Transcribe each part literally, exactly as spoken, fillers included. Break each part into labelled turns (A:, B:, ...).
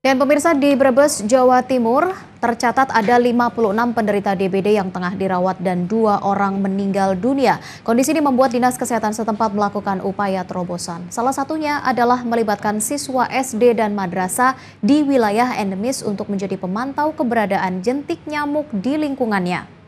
A: Dan pemirsa, di Brebes, Jawa Timur, tercatat ada lima puluh enam penderita D B D yang tengah dirawat dan dua orang meninggal dunia. Kondisi ini membuat Dinas Kesehatan setempat melakukan upaya terobosan. Salah satunya adalah melibatkan siswa S D dan madrasah di wilayah endemis untuk menjadi pemantau keberadaan jentik nyamuk di lingkungannya.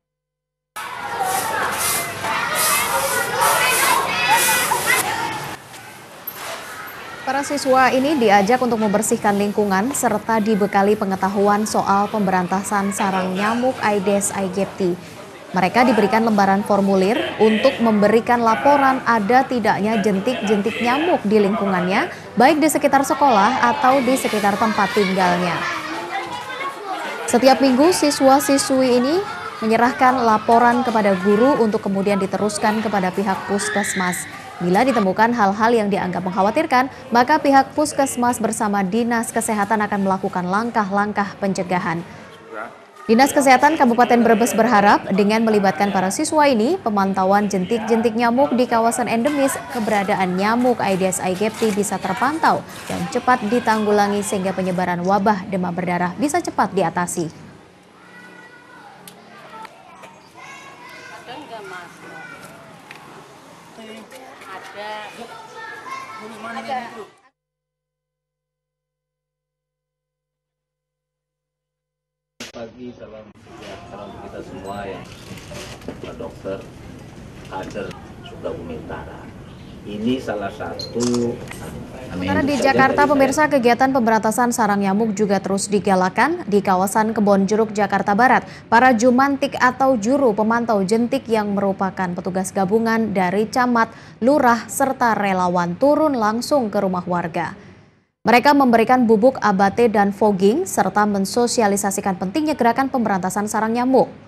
A: Para siswa ini diajak untuk membersihkan lingkungan serta dibekali pengetahuan soal pemberantasan sarang nyamuk Aedes aegypti. Mereka diberikan lembaran formulir untuk memberikan laporan ada tidaknya jentik-jentik nyamuk di lingkungannya, baik di sekitar sekolah atau di sekitar tempat tinggalnya. Setiap minggu siswa-siswi ini menyerahkan laporan kepada guru untuk kemudian diteruskan kepada pihak puskesmas. Bila ditemukan hal-hal yang dianggap mengkhawatirkan, maka pihak puskesmas bersama Dinas Kesehatan akan melakukan langkah-langkah pencegahan. Dinas Kesehatan Kabupaten Brebes berharap dengan melibatkan para siswa ini, pemantauan jentik-jentik nyamuk di kawasan endemis, keberadaan nyamuk Aedes aegypti bisa terpantau dan cepat ditanggulangi sehingga penyebaran wabah demam berdarah bisa cepat diatasi.
B: Ada.
C: Pagi, salam sejahtera untuk kita semua yang Pak Dokter, kader Sukabumi Utara. Ini salah satu.
A: Sementara di Jakarta, pemirsa, kegiatan pemberantasan sarang nyamuk juga terus digalakan di kawasan Kebonjeruk, Jakarta Barat. Para jumantik atau juru pemantau jentik yang merupakan petugas gabungan dari camat, lurah, serta relawan turun langsung ke rumah warga. Mereka memberikan bubuk abate dan fogging serta mensosialisasikan pentingnya gerakan pemberantasan sarang nyamuk.